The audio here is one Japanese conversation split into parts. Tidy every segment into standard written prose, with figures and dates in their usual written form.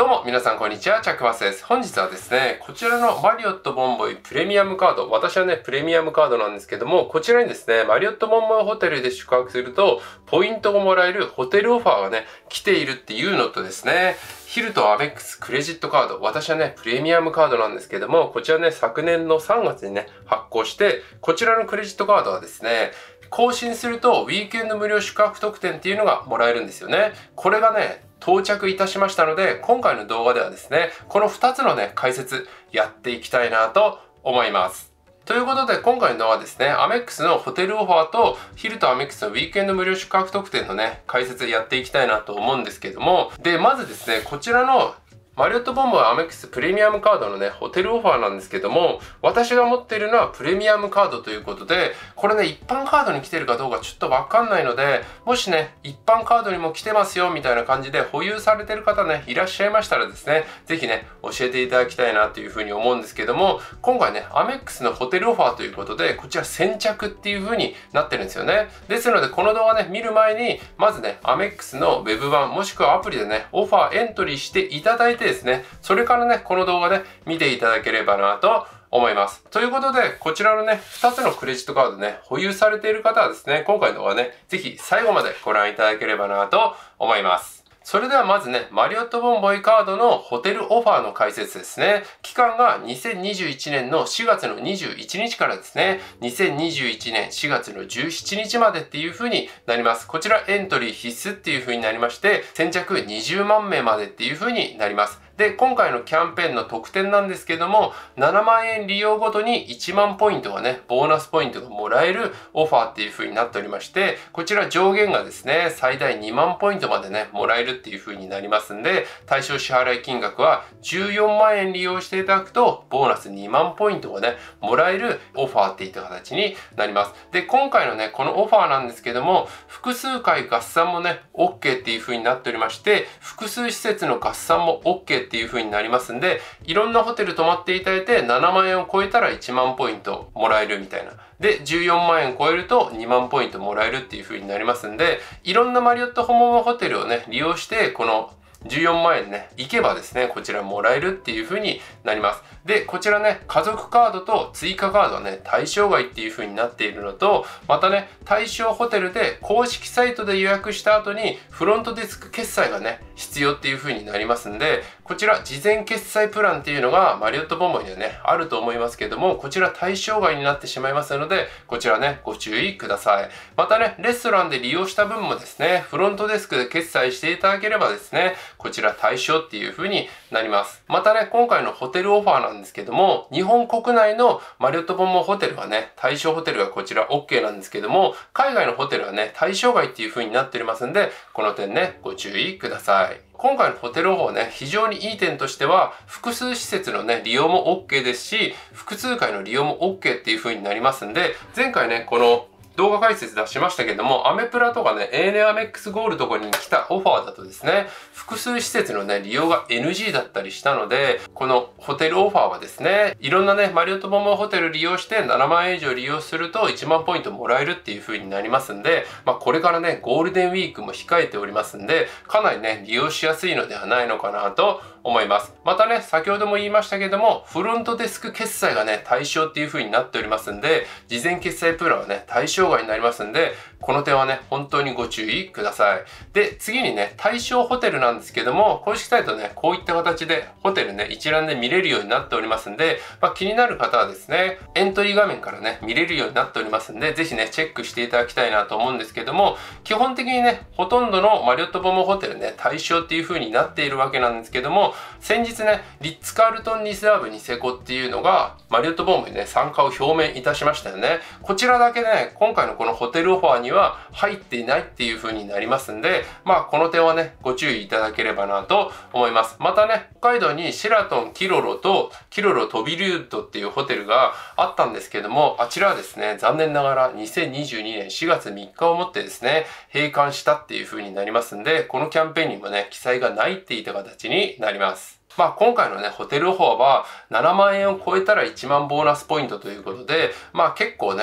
どうも皆さんこんにちは、チャックバスです。本日はですね、こちらのマリオットボンボイプレミアムカード、私はね、プレミアムカードなんですけども、こちらにですね、マリオットボンボイホテルで宿泊すると、ポイントがもらえるホテルオファーがね、来ているっていうのとですね、ヒルトンアメックスクレジットカード、私はね、プレミアムカードなんですけども、こちらね、昨年の3月にね、発行して、こちらのクレジットカードはですね、更新するとウィークエンド無料宿泊特典っていうのがもらえるんですよね。これがね、到着いたしましたので、今回の動画ではですね、この2つのね、解説やっていきたいなと思います。ということで、今回の動画はですね、アメックスのホテルオファーとヒルトンアメックスのウィークエンド無料宿泊特典のね、解説やっていきたいなと思うんですけども、で、まずですね、こちらのマリオットボンボイアメックスプレミアムカードのね、ホテルオファーなんですけども、私が持っているのはプレミアムカードということで、これね、一般カードに来てるかどうかちょっとわかんないので、もしね、一般カードにも来てますよみたいな感じで保有されてる方ね、いらっしゃいましたらですね、ぜひね、教えていただきたいなというふうに思うんですけども、今回ね、アメックスのホテルオファーということで、こちら先着っていうふうになってるんですよね。ですので、この動画ね、見る前に、まずね、アメックスのウェブ版、もしくはアプリでね、オファーエントリーしていただいてですね、それからね、この動画ね、見ていただければなと思います。ということで、こちらのね、2つのクレジットカードね、保有されている方はですね、今回の動画ね、ぜひ最後までご覧いただければなと思います。それではまずね、マリオットボンボイカードのホテルオファーの解説ですね。期間が2021年の4月の21日からですね、2021年4月の17日までっていう風になります。こちらエントリー必須っていう風になりまして、先着20万名までっていう風になります。で、今回のキャンペーンの特典なんですけども、7万円利用ごとに1万ポイントがね、ボーナスポイントがもらえるオファーっていう風になっておりまして、こちら上限がですね、最大2万ポイントまでね、もらえるっていう風になりますんで、対象支払い金額は14万円利用していただくと、ボーナス2万ポイントがね、もらえるオファーっていった形になります。で、今回のね、このオファーなんですけども、複数回合算もね、OK っていう風になっておりまして、複数施設の合算も OKっていう風になりますんで、いろんなホテル泊まっていただいて7万円を超えたら1万ポイントもらえるみたいな。で、14万円超えると2万ポイントもらえるっていう風になりますんで、いろんなマリオットホモモホテルをね、利用して、この14万円ね、行けばですね、こちらもらえるっていう風になります。で、こちらね、家族カードと追加カードはね、対象外っていう風になっているのと、またね、対象ホテルで公式サイトで予約した後に、フロントデスク決済がね、必要っていう風になりますんで、こちら事前決済プランっていうのがマリオットボンボイにはね、あると思いますけども、こちら対象外になってしまいますので、こちらね、ご注意ください。またね、レストランで利用した分もですね、フロントデスクで決済していただければですね、こちら対象っていう風になります。またね、今回のホテルオファーなんですけども、日本国内のマリオットボンボイホテルはね、対象ホテルがこちら OK なんですけども、海外のホテルはね、対象外っていう風になっておりますんで、この点ね、ご注意ください。今回のホテルオファーね、非常にいい点としては、複数施設のね、利用も OK ですし、複数回の利用も OK っていう風になりますんで、前回ね、この動画解説出しましたけども、アメプラとかね、ANA アメックスゴールドに来たオファーだとですね、複数施設のね、利用が NG だったりしたので、このホテルオファーはですね、いろんなね、マリオットボンボイホテル利用して7万円以上利用すると1万ポイントもらえるっていう風になりますんで、これからね、ゴールデンウィークも控えておりますんで、かなりね、利用しやすいのではないのかなと思います。またね、先ほども言いましたけども、フロントデスク決済がね、対象っていう風になっておりますんで、事前決済プランはね、対象外になりますんで、この点はね、本当にご注意ください。で、次にね、対象ホテルなんですけども、公式サイトね、こういった形でホテルね、一覧で見れるようになっておりますんで、気になる方はですね、エントリー画面からね、見れるようになっておりますんで、ぜひね、チェックしていただきたいなと思うんですけども、基本的にね、ほとんどのマリオットボンボイホテルね、対象っていう風になっているわけなんですけども、先日ね、リッツ・カールトン・リザーブニセコっていうのが、マリオットボンボイにね、参加を表明いたしましたよね。こちらだけね、今回のこのホテルオファーには入っていないっていう風になりますんで、この点はね、ご注意いただければなと思います。またね、北海道にシェラトン・キロロとキロロ・トビリュートっていうホテルがあったんですけども、あちらはですね、残念ながら2022年4月3日をもってですね、閉館したっていう風になりますんで、このキャンペーンにもね、記載がないっていった形になります。今回のね、ホテルオファーは7万円を超えたら1万ボーナスポイントということで、結構ね、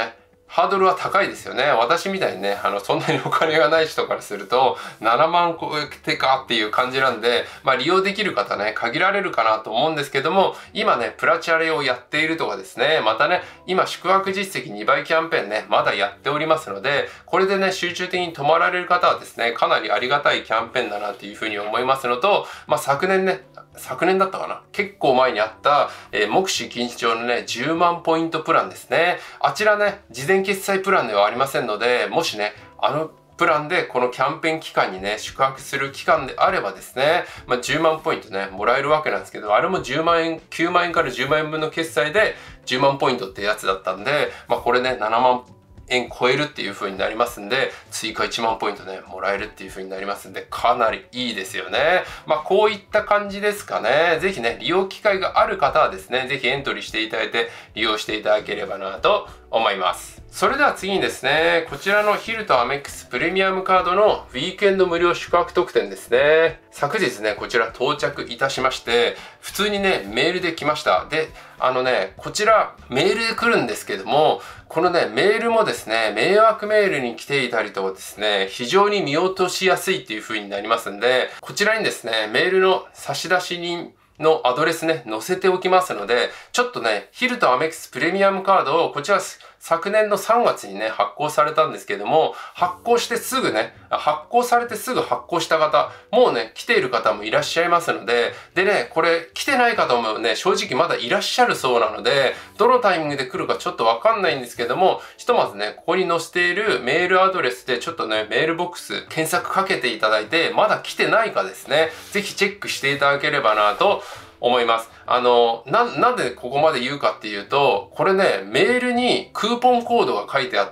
ハードルは高いですよね。私みたいにね、そんなにお金がない人からすると、7万超えてかっていう感じなんで、利用できる方ね、限られるかなと思うんですけども、今ね、プラチャレをやっているとかですね、またね、今宿泊実績2倍キャンペーンね、まだやっておりますので、これでね、集中的に泊まられる方はですね、かなりありがたいキャンペーンだなっていうふうに思いますのと、昨年だったかな、結構前にあった、目視禁止帳のね、10万ポイントプランですね。あちらね、事前決済プランではありませんので、もしね、プランでこのキャンペーン期間にね、宿泊する期間であればですね、10万ポイントね、もらえるわけなんですけど、あれも10万円、9万円から10万円分の決済で10万ポイントってやつだったんで、これね、7万円超えるっていう風になりますんで、追加1万ポイントね、もらえるっていう風になりますんで、かなりいいですよね。こういった感じですかね。ぜひね、利用機会がある方はですね、ぜひエントリーしていただいて、利用していただければなと思います。それでは次にですね、こちらのヒルトアメックスプレミアムカードのウィークエンド無料宿泊特典ですね。昨日ね、こちら到着いたしまして、普通にね、メールで来ました。で、こちらメールで来るんですけども、このね、メールもですね、迷惑メールに来ていたりとかですね、非常に見落としやすいっていう風になりますんで、こちらにですね、メールの差出人のアドレスね、載せておきますので、ちょっとね、ヒルトアメックスプレミアムカードを、こちら昨年の3月にね、発行されたんですけども、発行されてすぐ発行した方、もうね、来ている方もいらっしゃいますので、でね、これ、来てない方もね、正直まだいらっしゃるそうなので、どのタイミングで来るかちょっとわかんないんですけども、ひとまずね、ここに載せているメールアドレスでちょっとね、メールボックス検索かけていただいて、まだ来てないかですね、ぜひチェックしていただければなと思います。なんでここまで言うかっていうと、これね、メールにクーポンコードが書いてあって、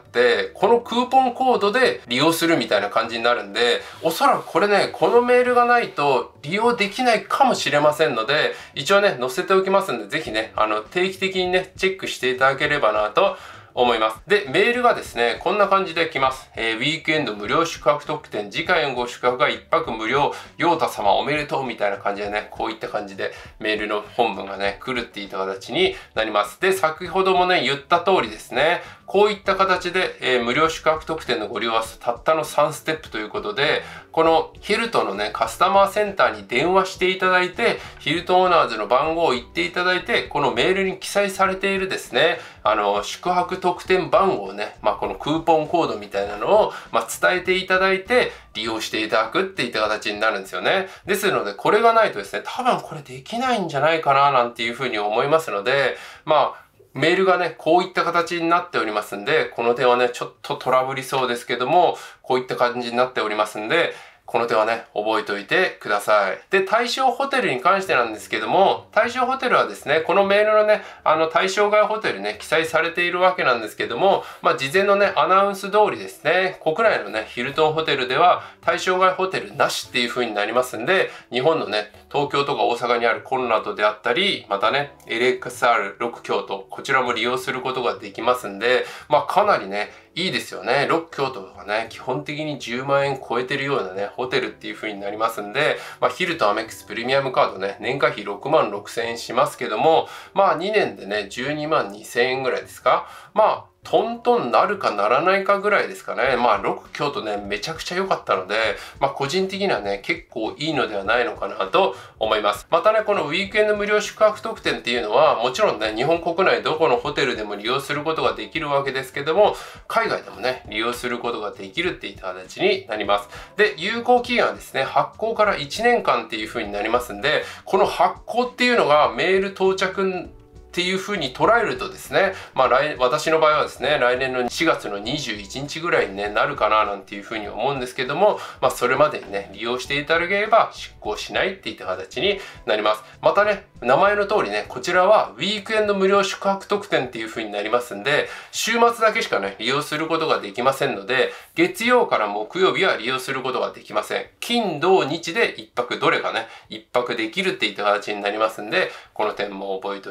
このクーポンコードで利用するみたいな感じになるんで、おそらくこれね、このメールがないと利用できないかもしれませんので、一応ね、載せておきますんで、ぜひね、定期的にね、チェックしていただければなと思います。で、メールがですね、こんな感じで来ます。ウィークエンド無料宿泊特典、次回のご宿泊が1泊無料、陽太様おめでとうみたいな感じでね、こういった感じでメールの本文がね、来るっていった形になります。で、先ほどもね、言った通りですね、こういった形で、無料宿泊特典のご利用はたったの3ステップということで、このヒルトのね、カスタマーセンターに電話していただいて、ヒルトオーナーズの番号を言っていただいて、このメールに記載されているですね、宿泊特典番号ね、このクーポンコードみたいなのを、伝えていただいて、利用していただくっていった形になるんですよね。ですので、これがないとですね、多分これできないんじゃないかな、なんていうふうに思いますので、メールがね、こういった形になっておりますんで、この点はね、ちょっとトラブりそうですけども、こういった感じになっておりますんで、この点はね、覚えておいてください。で、対象ホテルに関してなんですけども、対象ホテルはですね、このメールのね、対象外ホテルね、記載されているわけなんですけども、事前のね、アナウンス通りですね、国内のね、ヒルトンホテルでは、対象外ホテルなしっていう風になりますんで、日本のね、東京とか大阪にあるコンラドであったり、またね、LXR6 京都、こちらも利用することができますんで、かなりね、いいですよね。6京都とかね、基本的に10万円超えてるようなね、ホテルっていう風になりますんで、ヒルトアメックスプレミアムカードね、年会費6万6千円しますけども、2年でね、12万2千円ぐらいですか。トントンなるかならないかぐらいですかね。6京都ね、めちゃくちゃ良かったので、個人的にはね、結構いいのではないのかなと思います。またね、このウィークエンド無料宿泊特典っていうのは、もちろんね、日本国内どこのホテルでも利用することができるわけですけども、海外でもね、利用することができるっていった形になります。で、有効期限はですね、発行から1年間っていう風になりますんで、この発行っていうのがメール到着っていう風に捉えるとですね、私の場合はですね、来年の4月の21日ぐらいに、ね、なるかななんていう風に思うんですけども、それまでにね、利用していただければ執行しないっていった形になります。またね、名前の通りね、こちらはウィークエンド無料宿泊特典っていう風になりますんで、週末だけしかね、利用することができませんので、月曜から木曜日は利用することができません。金、土、日で1泊どれかね、1泊できるっていった形になりますんで、この点も覚えておいてください。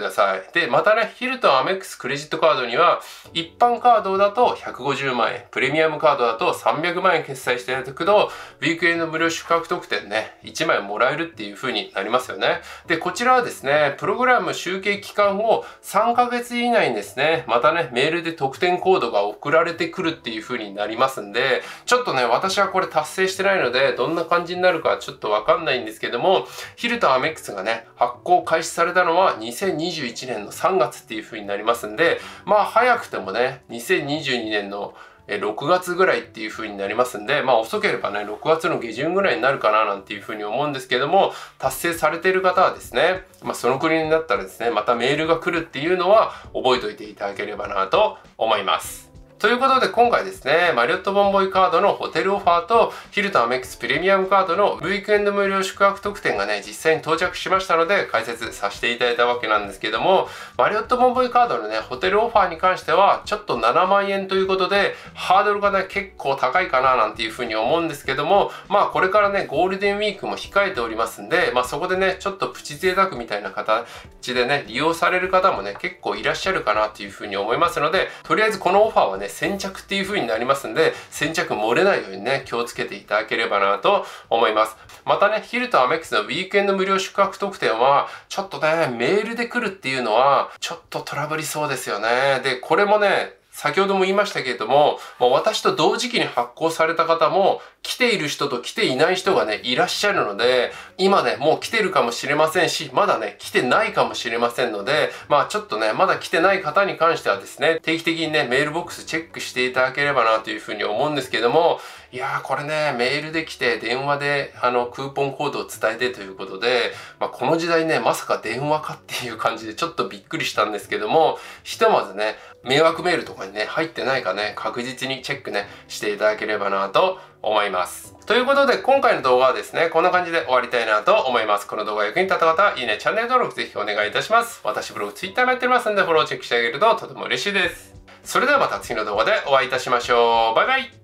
ださい。で、またね、ヒルトンアメックスクレジットカードには、一般カードだと150万円、プレミアムカードだと300万円決済していただくと、ウィークエンド無料宿泊特典ね、1枚もらえるっていう風になりますよね。で、こちらはですね、プログラム集計期間後3ヶ月以内にですね、またね、メールで特典コードが送られてくるっていう風になりますんで、ちょっとね、私はこれ達成してないので、どんな感じになるかちょっとわかんないんですけども、ヒルトンアメックスがね、発行開始されたのは2021年の3月っていう風になりますんで、まあ早くてもね、2022年の6月ぐらいっていう風になりますんで、まあ遅ければね、6月の下旬ぐらいになるかななんていう風に思うんですけども、達成されている方はですね、まあその国になったらですね、またメールが来るっていうのは覚えておいていただければなと思います。ということで今回ですね、マリオットボンボイカードのホテルオファーとヒルトンアメックスプレミアムカードのウィークエンド無料宿泊特典がね、実際に到着しましたので解説させていただいたわけなんですけども、マリオットボンボイカードのね、ホテルオファーに関してはちょっと7万円ということで、ハードルがね、結構高いかななんていうふうに思うんですけども、まあこれからね、ゴールデンウィークも控えておりますんで、まあそこでね、ちょっとプチ贅沢みたいな形でね、利用される方もね、結構いらっしゃるかなというふうに思いますので、とりあえずこのオファーはね、先着っていう風になりますんで、先着漏れないようにね、気をつけていただければなと思います。またね、ヒルトンアメックスのウィークエンド無料宿泊特典は、ちょっとね、メールで来るっていうのは、ちょっとトラブりそうですよね。で、これもね、先ほども言いましたけれども、私と同時期に発行された方も、来ている人と来ていない人がね、いらっしゃるので、今ね、もう来てるかもしれませんし、まだね、来てないかもしれませんので、まあちょっとね、まだ来てない方に関してはですね、定期的にね、メールボックスチェックしていただければなというふうに思うんですけども、いやーこれね、メールで来て、電話でクーポンコードを伝えてということで、まあこの時代ね、まさか電話かっていう感じでちょっとびっくりしたんですけども、ひとまずね、迷惑メールとかにね、入ってないかね、確実にチェックね、していただければなと思います。ということで、今回の動画はですね、こんな感じで終わりたいなと思います。この動画が役に立った方は、いいね、チャンネル登録ぜひお願いいたします。私ブログ、Twitter もやっておりますので、フォローチェックしてあげるととても嬉しいです。それではまた次の動画でお会いいたしましょう。バイバイ。